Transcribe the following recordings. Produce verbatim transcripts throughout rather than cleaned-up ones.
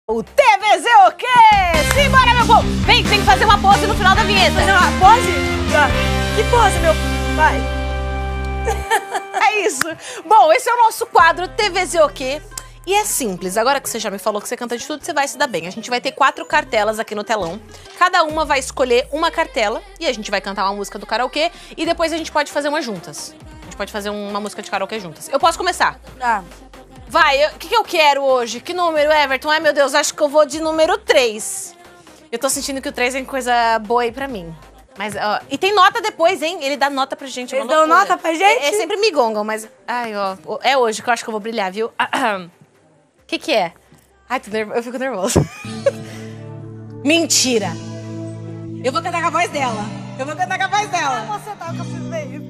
O T V Z o quê? Simbora, meu povo! Vem, tem que fazer uma pose no final da vinheta. Fazer uma pose? Que pose, meu... Vai. É isso. Bom, esse é o nosso quadro T V Z o quê? E é simples. Agora que você já me falou que você canta de tudo, você vai se dar bem. A gente vai ter quatro cartelas aqui no telão. Cada uma vai escolher uma cartela e a gente vai cantar uma música do karaokê e depois a gente pode fazer umas juntas. A gente pode fazer uma música de karaokê juntas. Eu posso começar? Ah. Vai, o que, que eu quero hoje? Que número, Everton? Ai, meu Deus, acho que eu vou de número três. Eu tô sentindo que o três é coisa boa aí pra mim. Mas, ó, e tem nota depois, hein? Ele dá nota pra gente. Eles dão nota pra gente? É, é sempre me gongam, mas... Ai, ó, é hoje que eu acho que eu vou brilhar, viu? O que que é? Ai, tô nervo... eu fico nervosa. Mentira! Eu vou cantar com a voz dela. Eu vou cantar com a voz dela. Ah, você tá com esse meio.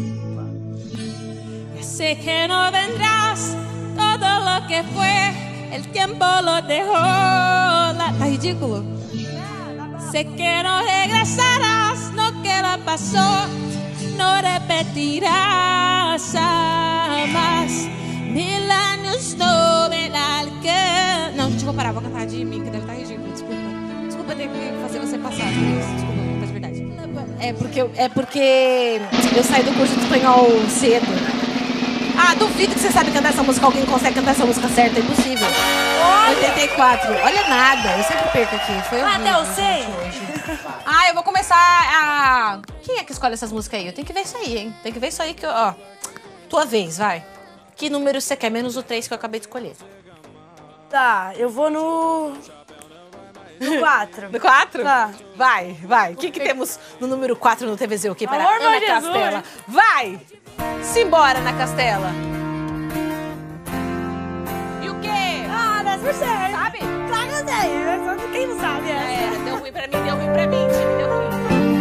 Sé que no vendrás, todo lo que fue, el tiempo lo dejó. La... Tá ridículo? Sé que no regresarás, lo que lo pasó, no repetirás jamás. Mil años no verá que... Não, gente, eu vou parar, vou cantar de mim, que deve estar ridículo, desculpa. Desculpa ter que fazer você passar por isso, desculpa, vou cantar de verdade. É porque, eu, é porque eu saí do curso de espanhol cedo. Ah, duvido que você sabe cantar essa música, alguém consegue cantar essa música certa, é impossível. Olha! oitenta e quatro, olha nada, eu sempre perco aqui, foi Ah, até eu horrível, sei. gente, hoje. Ah, eu vou começar a... Quem é que escolhe essas músicas aí? Eu tenho que ver isso aí, hein? Tem que ver isso aí que eu... Ó, tua vez, vai. Que número você quer? Menos o três que eu acabei de escolher. Tá, eu vou no... No quatro. No quatro? Tá. Vai, vai. O que que temos no número quatro no T V Z o quê? Para Amor, Ana meu Jesus. Castela. Vai! Simbora, Ana Castela. E o quê? Ah, dez por cento. Sabe? Claro que eu sei, mas quem não sabe Já essa? era, deu ruim pra mim, deu ruim pra mim, time, deu ruim.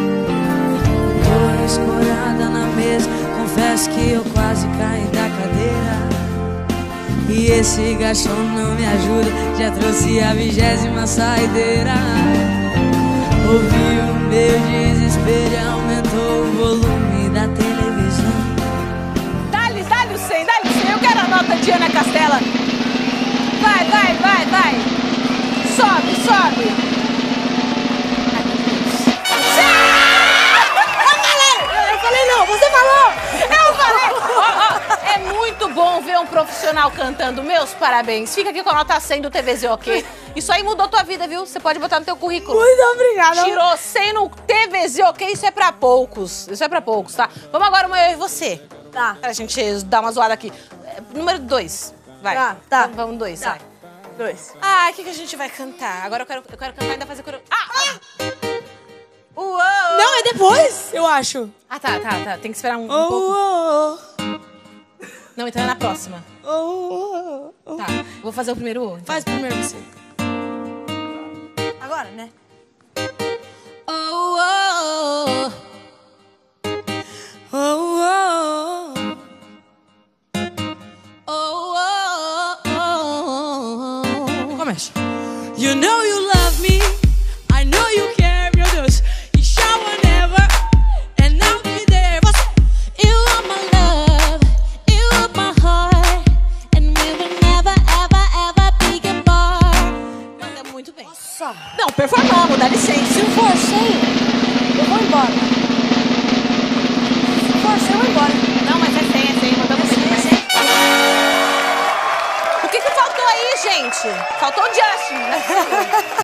Tô escorada na mesa, confesso que eu quase caí da cadeira. E esse garçom não me ajuda, já trouxe a vigésima saideira. Ouvi o meu desespero e aumentou o volume da televisão. Dá-lhe, dá-lhe o cem, dá-lhe o cem. Eu quero a nota de Ana Castela. Vai, vai, vai, vai. Sobe, sobe. Ai, meu Deus. Eu falei não, você falou! Eu falei! Ó, ó, é muito bom ver um profissional cantando. Meus parabéns. Fica aqui com a nota cem do T V Z, ok? Isso aí mudou tua vida, viu? Você pode botar no teu currículo. Muito obrigada. Tirou cem no T V Z, ok? Isso é pra poucos. Isso é pra poucos, tá? Vamos agora, uma eu e você. Tá. Pra gente dar uma zoada aqui. É, número dois. Vai. Tá, tá. Vamos, vamos dois, Tá. vai. Dois. Ah, o que, que a gente vai cantar? Agora eu quero, eu quero cantar e ainda fazer coro... Ah! ah! Uou! Não, é depois, eu acho. Ah, tá, tá, tá. Tem que esperar um, um Oh, pouco. oh, Não, então é na próxima. oh, oh, oh. Tá, vou fazer o primeiro O. Então. Faz primeiro você. Agora, né? Oh, oh, Oh, oh, oh, oh, oh, oh. Começa. You know you love me, I know you care, meu Deus. You shower never, and I'll be there. Você... You are my love, you are my heart, and we will never, ever, ever be apart. Manda muito bem. Nossa. Não, performamos, dá licença. Se for cem, eu vou embora. Se for cem, eu vou embora. Não, mas é cem, é cem. Mandamos bem. É cem? O que que faltou aí, gente? Faltou o Justin.